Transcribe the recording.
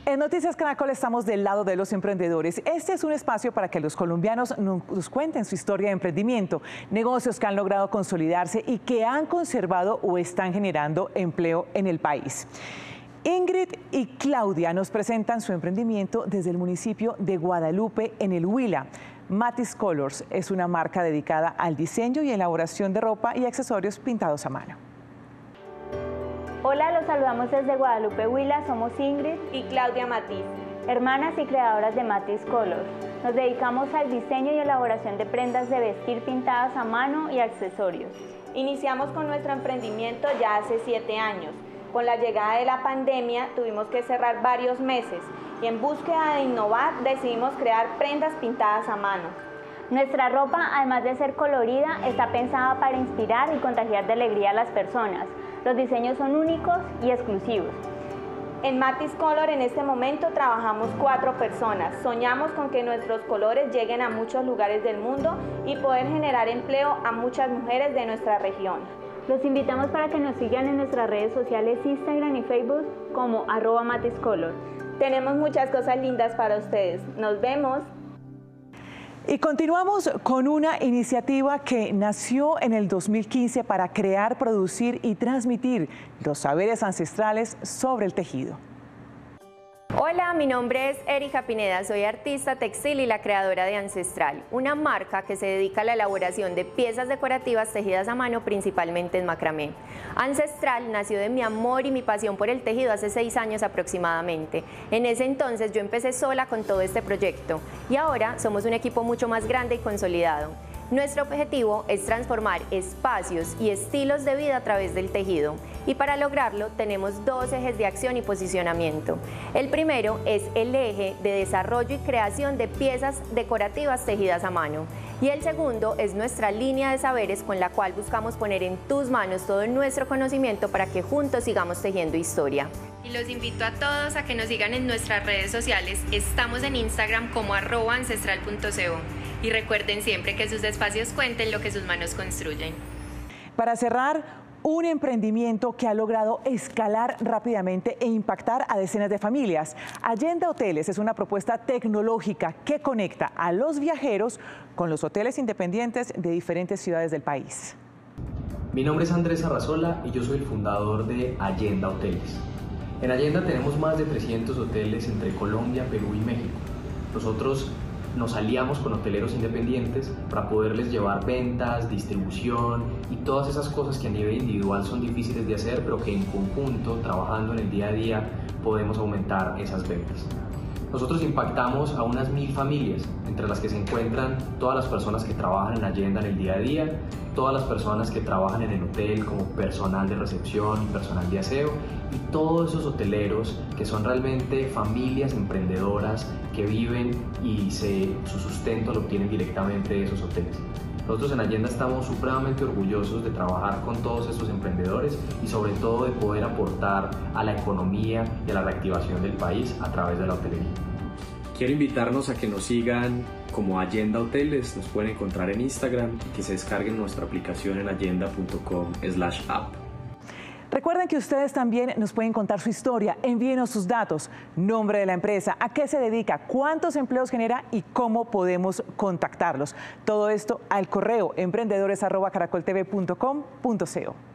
En Noticias Caracol estamos del lado de los emprendedores. Este es un espacio para que los colombianos nos cuenten su historia de emprendimiento, negocios que han logrado consolidarse y que han conservado o están generando empleo en el país. Ingrid y Claudia nos presentan su emprendimiento desde el municipio de Guadalupe, en el Huila. Matis Colors es una marca dedicada al diseño y elaboración de ropa y accesorios pintados a mano. Hola, los saludamos desde Guadalupe, Huila. Somos Ingrid y Claudia Matiz, hermanas y creadoras de Matis Colors. Nos dedicamos al diseño y elaboración de prendas de vestir pintadas a mano y accesorios. Iniciamos con nuestro emprendimiento ya hace 7 años. Con la llegada de la pandemia tuvimos que cerrar varios meses y en búsqueda de innovar decidimos crear prendas pintadas a mano. Nuestra ropa, además de ser colorida, está pensada para inspirar y contagiar de alegría a las personas. Los diseños son únicos y exclusivos. En Matis Color en este momento trabajamos 4 personas. Soñamos con que nuestros colores lleguen a muchos lugares del mundo y poder generar empleo a muchas mujeres de nuestra región. Los invitamos para que nos sigan en nuestras redes sociales Instagram y Facebook como @MatisColor. Tenemos muchas cosas lindas para ustedes. Nos vemos. Y continuamos con una iniciativa que nació en el 2015 para crear, producir y transmitir los saberes ancestrales sobre el tejido. Hola, mi nombre es Erika Pineda, soy artista textil y la creadora de Ancestral, una marca que se dedica a la elaboración de piezas decorativas tejidas a mano, principalmente en macramé. Ancestral nació de mi amor y mi pasión por el tejido hace 6 años aproximadamente. En ese entonces yo empecé sola con todo este proyecto y ahora somos un equipo mucho más grande y consolidado. Nuestro objetivo es transformar espacios y estilos de vida a través del tejido y para lograrlo tenemos 2 ejes de acción y posicionamiento. El primero es el eje de desarrollo y creación de piezas decorativas tejidas a mano y el segundo es nuestra línea de saberes con la cual buscamos poner en tus manos todo nuestro conocimiento para que juntos sigamos tejiendo historia. Y los invito a todos a que nos sigan en nuestras redes sociales. Estamos en Instagram como @ancestral.co. Y recuerden siempre que sus espacios cuenten lo que sus manos construyen. Para cerrar, un emprendimiento que ha logrado escalar rápidamente e impactar a decenas de familias. Allenda Hoteles es una propuesta tecnológica que conecta a los viajeros con los hoteles independientes de diferentes ciudades del país. Mi nombre es Andrés Arrazola y yo soy el fundador de Allenda Hoteles. En Allenda tenemos más de 300 hoteles entre Colombia, Perú y México. Nosotros nos aliamos con hoteleros independientes para poderles llevar ventas, distribución y todas esas cosas que a nivel individual son difíciles de hacer, pero que en conjunto, trabajando en el día a día, podemos aumentar esas ventas. Nosotros impactamos a unas 1000 familias, entre las que se encuentran todas las personas que trabajan en Allenda en el día a día, todas las personas que trabajan en el hotel como personal de recepción, personal de aseo y todos esos hoteleros que son realmente familias emprendedoras que viven y su sustento lo obtienen directamente de esos hoteles. Nosotros en Allenda estamos supremamente orgullosos de trabajar con todos esos emprendedores y sobre todo de poder aportar a la economía y a la reactivación del país a través de la hotelería. Quiero invitarnos a que nos sigan como Allenda Hoteles, nos pueden encontrar en Instagram y que se descarguen nuestra aplicación en allenda.com/app. Recuerden que ustedes también nos pueden contar su historia, envíenos sus datos, nombre de la empresa, a qué se dedica, cuántos empleos genera y cómo podemos contactarlos. Todo esto al correo emprendedores@caracoltv.com.co.